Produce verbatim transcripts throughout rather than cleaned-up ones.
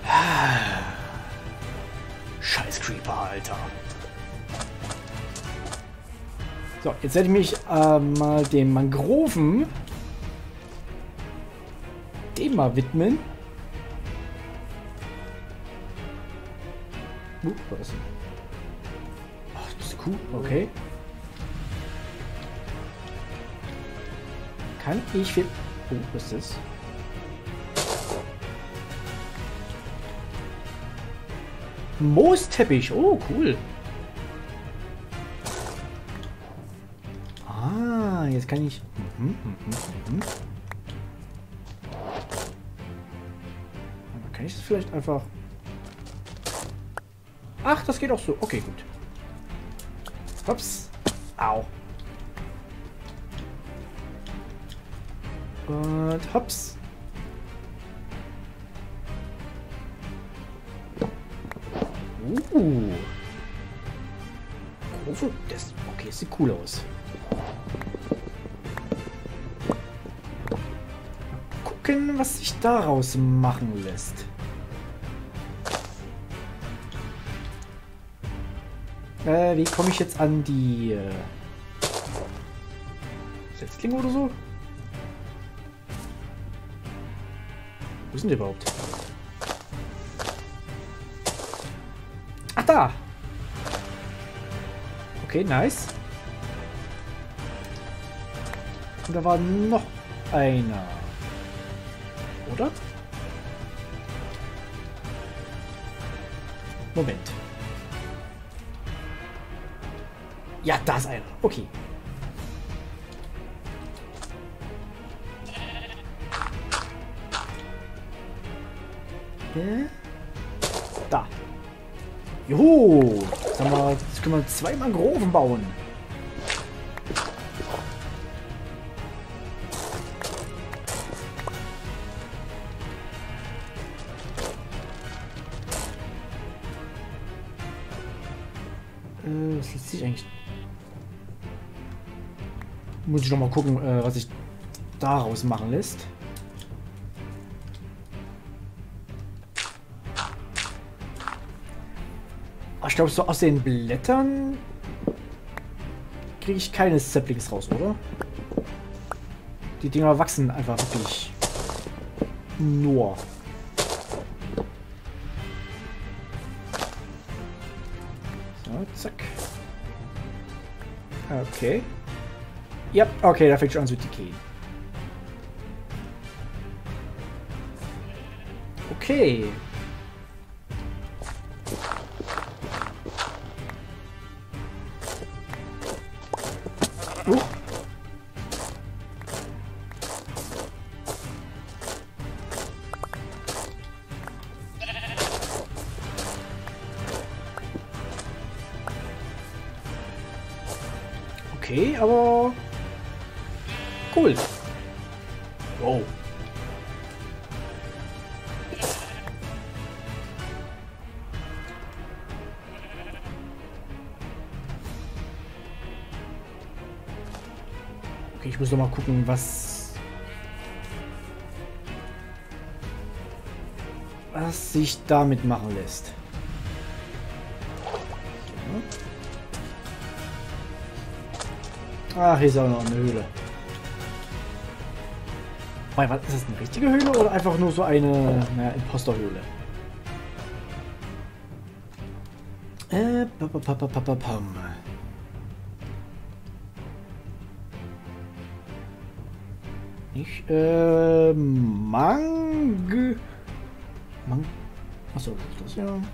Scheiß Creeper, Alter. So, jetzt werde ich mich äh, mal den Mangroven dem mal widmen. Uh, was ist denn? Ach, das ist cool. Okay. Kann ich viel... Oh, was ist das? Moosteppich. Oh, cool. Ah, jetzt kann ich... Mhm, mhm, mhm. Aber kann ich das vielleicht einfach... Ach, das geht auch so. Okay, gut. Ups. Au. Und hops. Uh. Das, okay, sieht cool aus. Mal gucken, was sich daraus machen lässt. Äh, wie komme ich jetzt an die äh, Setzlinge oder so? Wo sind die überhaupt? Ach, da! Okay, nice. Und da war noch einer. Oder? Moment. Ja, da ist einer. Okay. Äh? Da. Juhu. Jetzt, haben wir, jetzt können wir zwei Mangroven bauen. Äh, was lässt sich eigentlich... Muss ich noch mal gucken, äh, was sich daraus machen lässt. Ich glaube, so aus den Blättern kriege ich keine Saplings raus, oder? Die Dinger wachsen einfach wirklich nur. So, zack. Okay. Ja, okay, da fängt schon an zu decay. Okay. Uh. Okay, aber cool. Wow. Okay, ich muss noch mal gucken, was was sich damit machen lässt. Ach, hier ist auch noch eine Höhle. Warte, was, ist das eine richtige Höhle oder einfach nur so eine, naja, Imposterhöhle? Äh, papapapapapam. Ich, äh, Mang... Mang... Achso, das ist das ja...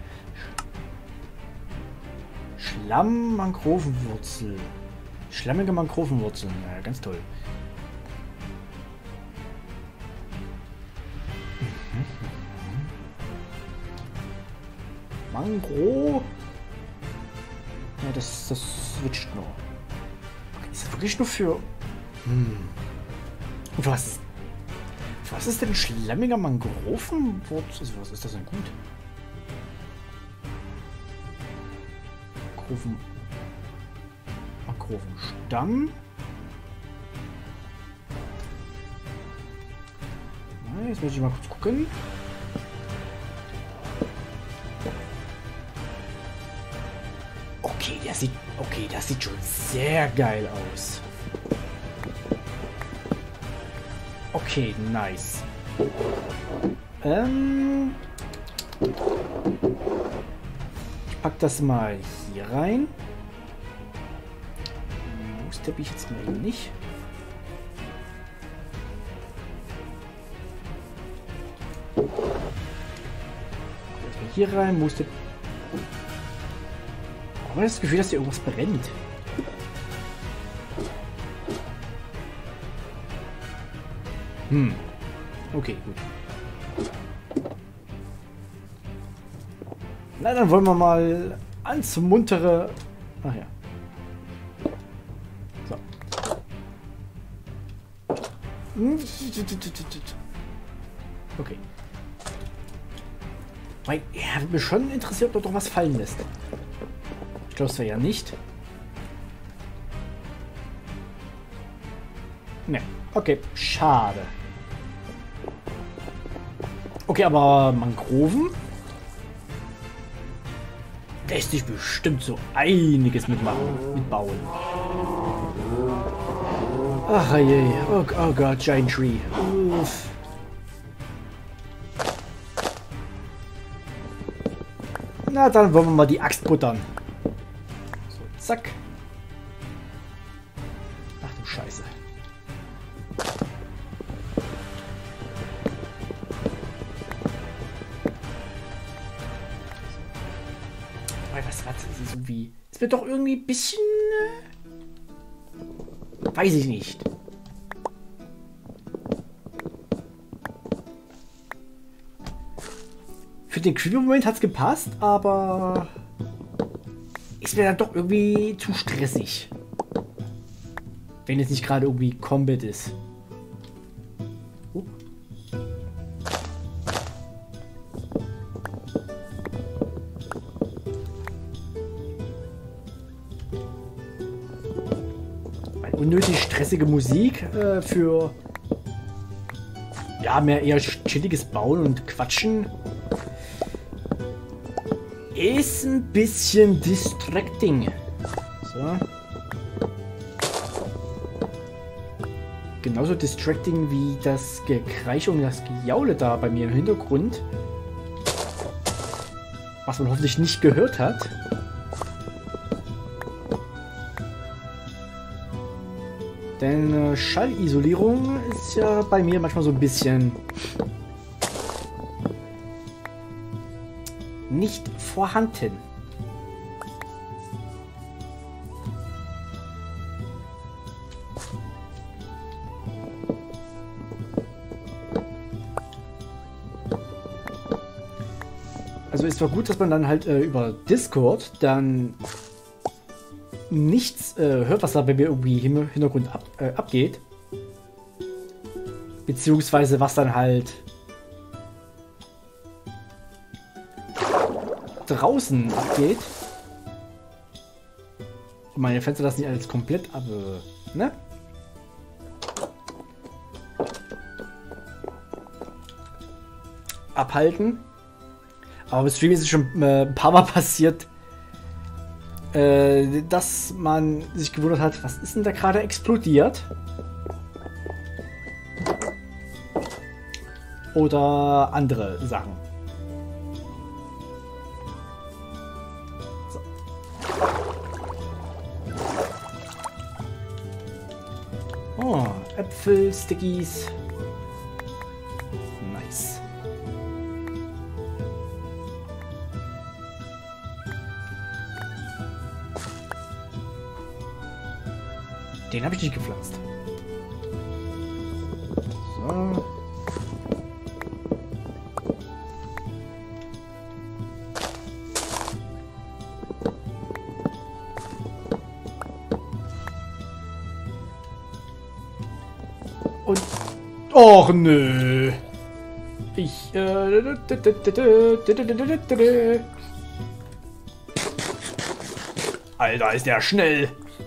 Schlamm-Mangrovenwurzel. Schlammige Mangrovenwurzeln. Ja, ganz toll. Mangro. Ja, das, das switcht nur. Okay, ist das wirklich nur für... Hm. Und was? Was ist denn schlammiger Mangrovenwurzel? Also, was ist das denn gut? Mangroven... Mangrovенstamm. Na, jetzt muss ich mal kurz gucken. das sieht... Okay, das sieht schon sehr geil aus. Okay, nice. Ähm... Ich pack das mal hier rein. Muss tippe ich jetzt mal eben nicht. Hier rein musste. Aber das Gefühl, dass hier irgendwas brennt. Hm. Okay, gut. Na, dann wollen wir mal ans muntere. Ach ja. So. Okay. Weil, ja, mich schon interessiert, ob doch was fallen lässt. Ich glaube, es wäre ja nicht. Ne, okay, schade. Okay, aber Mangroven lässt sich bestimmt so einiges mitmachen, mitbauen. Ach je, oh, oh Gott, Giant Tree. Uff. Na, dann wollen wir mal die Axt buttern. So, zack. Ach du Scheiße. Aber was war das so wie? Es wird doch irgendwie ein bisschen... Äh, weiß ich nicht. Für den Creepy-Moment hat es gepasst, aber ist mir dann doch irgendwie zu stressig. Wenn es nicht gerade irgendwie Combat ist. Uh. Weil unnötig stressige Musik äh, für ja mehr eher chilliges Bauen und Quatschen. Ist ein bisschen distracting. So. Genauso distracting wie das Gekreisch und das Gejaule da bei mir im Hintergrund. Was man hoffentlich nicht gehört hat. Denn äh, Schallisolierung ist ja bei mir manchmal so ein bisschen nicht vorhanden. Also ist zwar gut, dass man dann halt äh, über Discord dann nichts äh, hört, was da bei mir irgendwie im Hintergrund ab, äh, abgeht. Beziehungsweise was dann halt draußen abgeht. Und meine Fenster das nicht alles komplett ab, äh, ne? abhalten. Aber im Stream ist es schon äh, ein paar Mal passiert, äh, dass man sich gewundert hat, was ist denn da gerade explodiert? Oder andere Sachen. So. Oh, Äpfel, Stickies. Nice. Den habe ich nicht gepflanzt. So. Und... Och, nö. Ich... Äh, Alter, ist der schnell.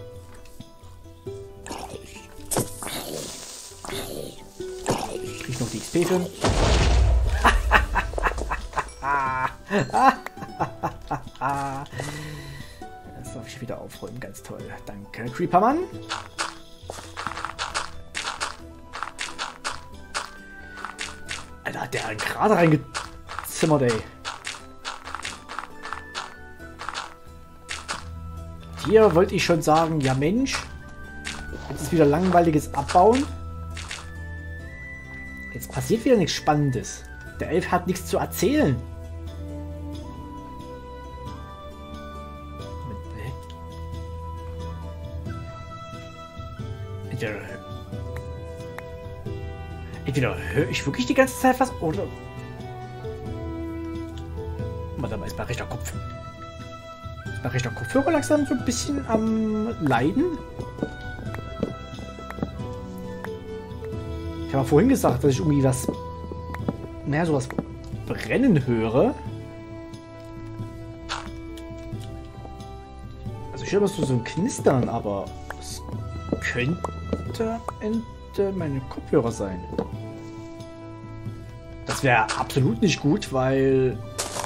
Krieg noch die X P für. Das darf ich Küche wieder aufräumen. Ganz toll. Danke, Creepermann. Alter, hat der einen gerade reingezimmert, ey. Hier wollte ich schon sagen, ja Mensch, jetzt ist wieder langweiliges Abbauen. Jetzt passiert wieder nichts Spannendes. Der Elf hat nichts zu erzählen. Entweder, entweder höre ich wirklich die ganze Zeit was oder... Warte mal, ist mein rechter Kopf. Ist mein rechter Kopfhörer langsam so ein bisschen am Leiden? Ich habe vorhin gesagt, dass ich irgendwie was... Naja, sowas brennen höre. Also ich höre immer so, so ein Knistern, aber es könnte Ende meine Kopfhörer sein. Das wäre absolut nicht gut, weil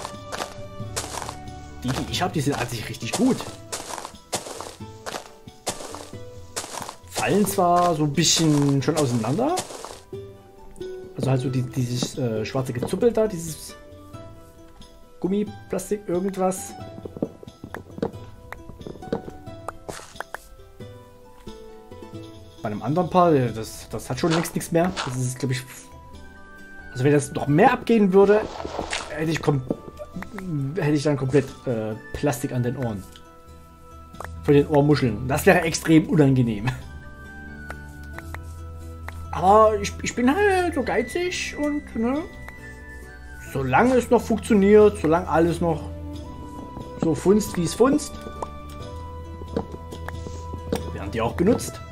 die, die ich habe, die sind an sich richtig gut. Fallen zwar so ein bisschen schon auseinander. Also halt so die, dieses äh, schwarze Gezuppel da, dieses Gummi, Plastik, irgendwas. Bei einem anderen Paar, das, das hat schon längst nichts mehr. Das ist, glaube ich... Also wenn das noch mehr abgehen würde, hätte ich, kom hätte ich dann komplett äh, Plastik an den Ohren. Von den Ohrmuscheln. Das wäre extrem unangenehm. Aber ich, ich bin halt so geizig und, ne, solange es noch funktioniert, solange alles noch so funzt, wie es funzt, werden die auch genutzt.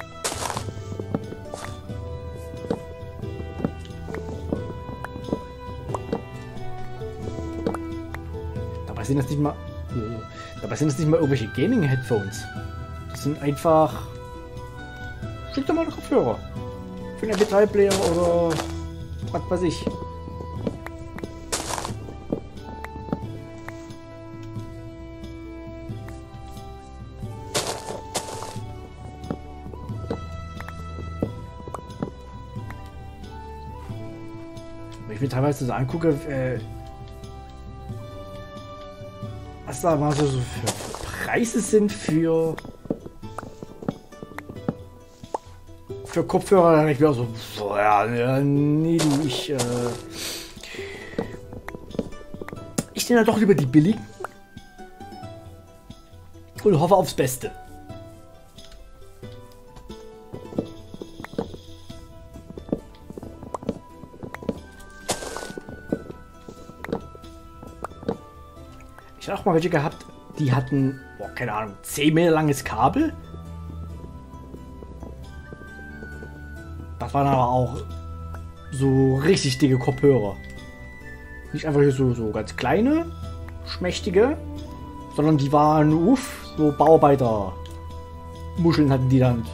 Dabei sind das nicht mal, äh, dabei sind das nicht mal irgendwelche Gaming-Headphones. Das sind einfach schick normale Kopfhörer. Für einen M P drei Player oder was weiß ich. Wenn ich mir teilweise so angucke, äh, was da mal so, so für Preise sind für Für Kopfhörer, dann ich mir auch so, so ja, nee, du, ich, äh, ich nehme dann doch lieber die billigen und hoffe aufs Beste. Ich habe auch mal welche gehabt, die hatten, boah, keine Ahnung, zehn Meter langes Kabel. Das waren aber auch so richtig dicke Kopfhörer. Nicht einfach hier so, so ganz kleine, schmächtige, sondern die waren, uff, so Bauarbeiter-Muscheln hatten die dann.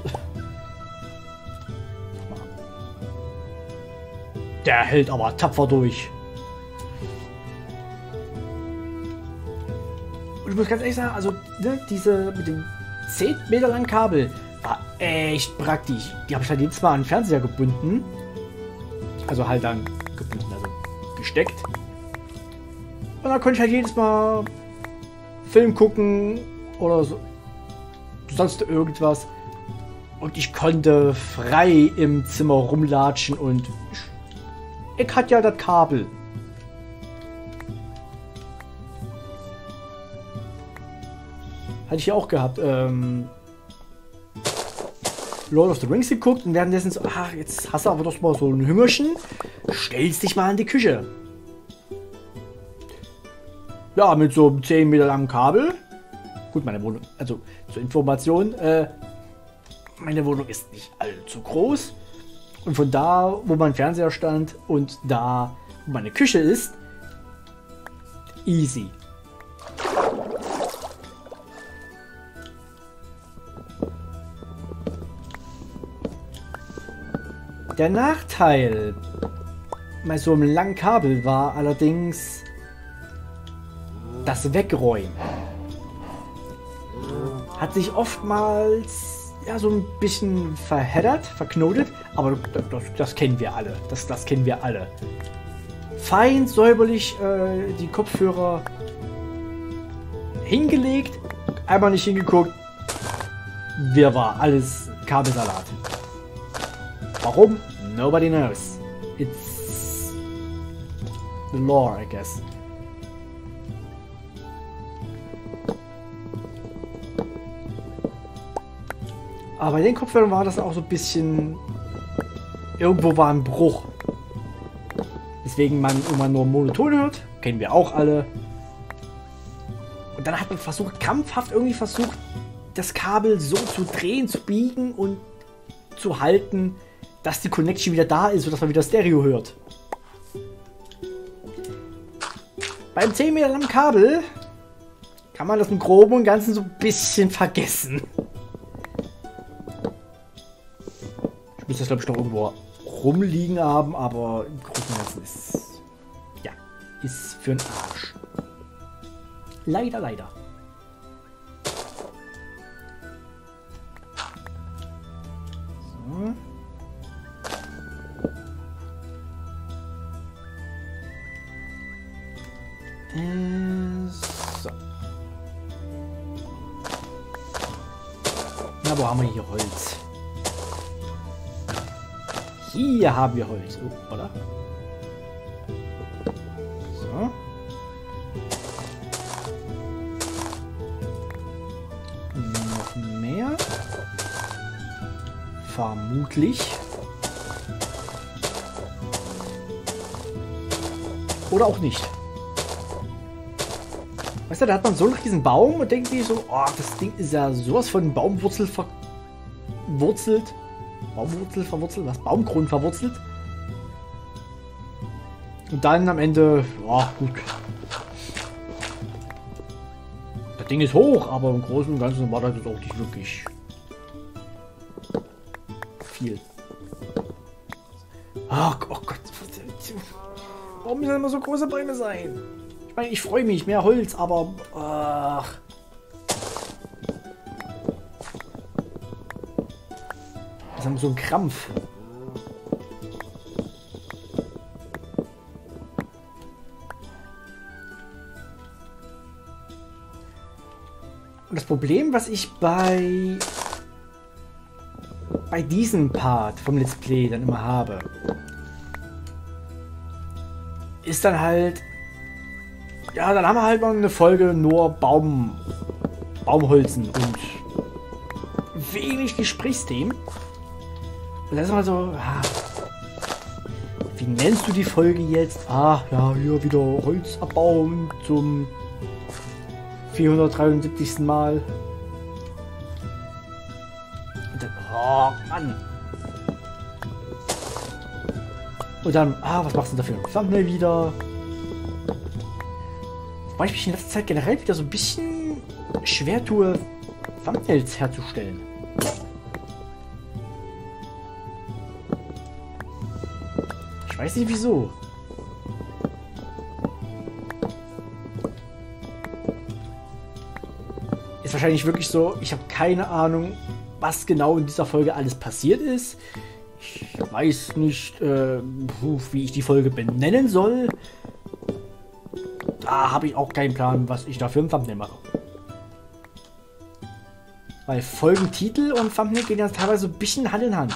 Der hält aber tapfer durch. Und ich muss ganz ehrlich sagen, also ne, diese mit dem zehn Meter langen Kabel war echt praktisch. Die habe ich halt jedes Mal an den Fernseher gebunden. Also halt dann gebunden, also gesteckt. Und dann konnte ich halt jedes Mal Film gucken oder so. Sonst irgendwas. Und ich konnte frei im Zimmer rumlatschen und ich, ich hatte ja das Kabel. Hatte ich ja auch gehabt. Ähm, Lord of the Rings geguckt und währenddessen so, ach, jetzt hast du aber doch mal so ein Hüngerchen, stellst dich mal in die Küche. Ja, mit so einem zehn Meter langen Kabel. Gut, meine Wohnung, also zur Information, äh, meine Wohnung ist nicht allzu groß. Und von da, wo mein Fernseher stand und da, wo meine Küche ist, easy. Der Nachteil bei so einem langen Kabel war allerdings das Wegräumen. hat sich oftmals ja so ein bisschen verheddert, verknotet, aber das, das kennen wir alle. Das, das kennen wir alle. Fein säuberlich äh, die Kopfhörer hingelegt, einmal nicht hingeguckt. Wir war alles Kabelsalat. Warum? Nobody knows. It's the lore, I guess. Aber bei den Kopfhörern war das auch so ein bisschen... Irgendwo war ein Bruch. Deswegen man immer nur monoton hört. Kennen wir auch alle. Und dann hat man versucht, krampfhaft irgendwie versucht, das Kabel so zu drehen, zu biegen und zu halten, dass die Connection wieder da ist, sodass man wieder Stereo hört. Beim zehn Meter langen Kabel kann man das im Groben und Ganzen so ein bisschen vergessen. Ich müsste das, glaube ich, noch irgendwo rumliegen haben, aber im Großen und Ganzen ist... Ja, ist für den Arsch. Leider, leider. So. Äh, so. Na, wo haben wir hier Holz? Hier haben wir Holz, oh, oder? So. Noch mehr. Vermutlich. Oder auch nicht. Weißt du, da hat man so einen riesen Baum und denkt sich so, oh, das Ding ist ja sowas von Baumwurzel verwurzelt. Baumwurzel verwurzelt? Was? Baumkronen verwurzelt? Und dann am Ende, ja, gut. Das Ding ist hoch, aber im Großen und Ganzen war das auch nicht wirklich viel. Ach, oh Gott. Warum müssen immer so große Bäume sein? Ich meine, ich freue mich, mehr Holz, aber... Ach. Das haben so einen Krampf. Und das Problem, was ich bei bei diesem Part vom Let's Play dann immer habe, ist dann halt, ja, dann haben wir halt mal eine Folge nur Baum, Baumholzen und wenig Gesprächsthemen. Und das ist mal so, ah, wie nennst du die Folge jetzt? Ah, ja, hier wieder Holz abbauen zum vierhundertdreiundsiebzigsten Mal. Und dann, oh Mann. Und dann, ah, was machst du dafür? Thumbnail wieder. Wobei ich mich in letzter Zeit generell wieder so ein bisschen schwer tue, Thumbnails herzustellen. Ich weiß nicht wieso. Ist wahrscheinlich wirklich so, ich habe keine Ahnung, was genau in dieser Folge alles passiert ist. Ich weiß nicht, äh, wie ich die Folge benennen soll. Da habe ich auch keinen Plan, was ich da für ein Thumbnail mache. Weil Folgentitel und Thumbnail gehen ja teilweise ein bisschen Hand in Hand.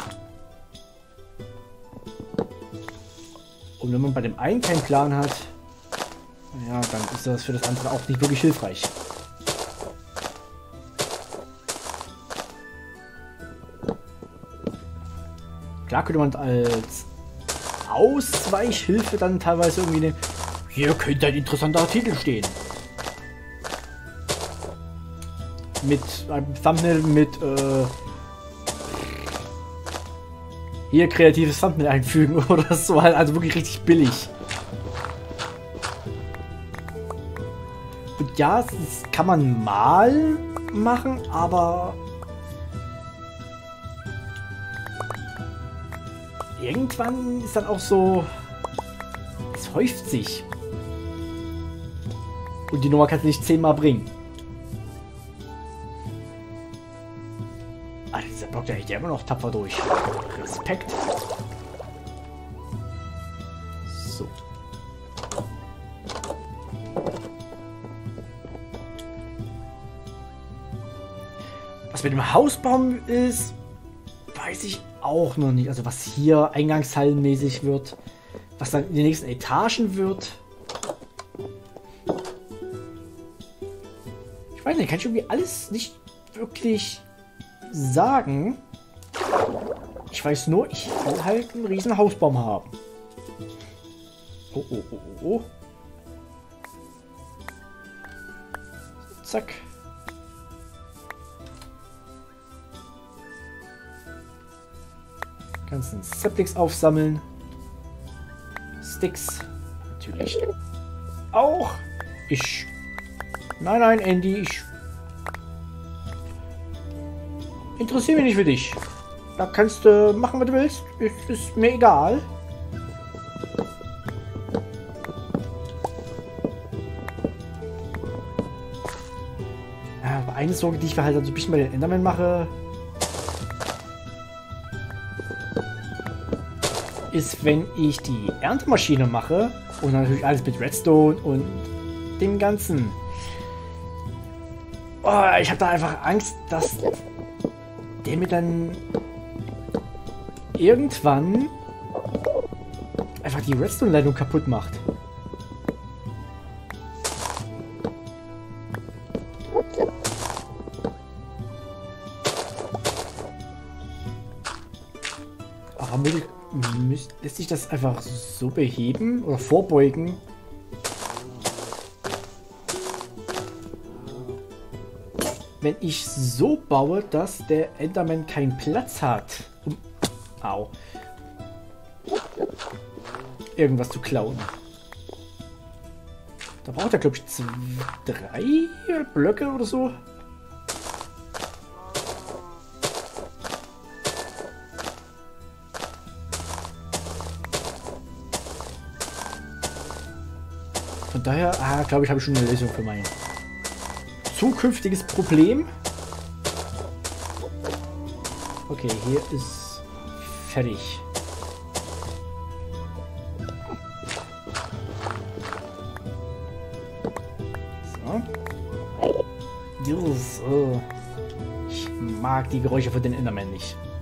Und wenn man bei dem einen keinen Plan hat, ja, dann ist das für das andere auch nicht wirklich hilfreich. Klar könnte man als Ausweichhilfe dann teilweise irgendwie nehmen, hier könnte ein interessanter Titel stehen. Mit einem Thumbnail mit äh, hier kreatives Thumbnail einfügen oder so, also wirklich richtig billig. Und ja, das kann man mal machen, aber irgendwann ist dann auch so, es häuft sich. Und die Nummer kannst du nicht zehnmal bringen. der hält ja immer noch tapfer durch. Respekt. So. Was mit dem Hausbaum ist, weiß ich auch noch nicht. Also was hier eingangshallenmäßig wird, was dann in den nächsten Etagen wird. Ich weiß nicht, kann ich irgendwie alles nicht wirklich sagen. Ich weiß nur, ich will halt einen riesen Hausbaum haben. Oh, oh, oh, oh, oh. Zack. Ganzen Septics aufsammeln. Sticks. Natürlich. Auch. Ich. Nein, nein, Andy. Ich. Interessiere mich nicht für dich. Da kannst du machen, was du willst. Ist, ist mir egal. Ja, aber eine Sorge, die ich mir halt so ein bisschen bei den Endermen mache, ist, wenn ich die Erntemaschine mache und natürlich alles mit Redstone und dem Ganzen. Oh, ich habe da einfach Angst, dass der mir dann irgendwann einfach die Redstone-Leitung kaputt macht. Aber lässt sich das einfach so beheben oder vorbeugen? Wenn ich so baue, dass der Enderman keinen Platz hat, um au, irgendwas zu klauen. Da braucht er, glaube ich, zwei, drei Blöcke oder so. Von daher, ah, glaube ich, habe ich schon eine Lösung für mein zukünftiges Problem. Okay, hier ist fertig. So. Dieses, äh, ich mag die Geräusche von den Endermen nicht.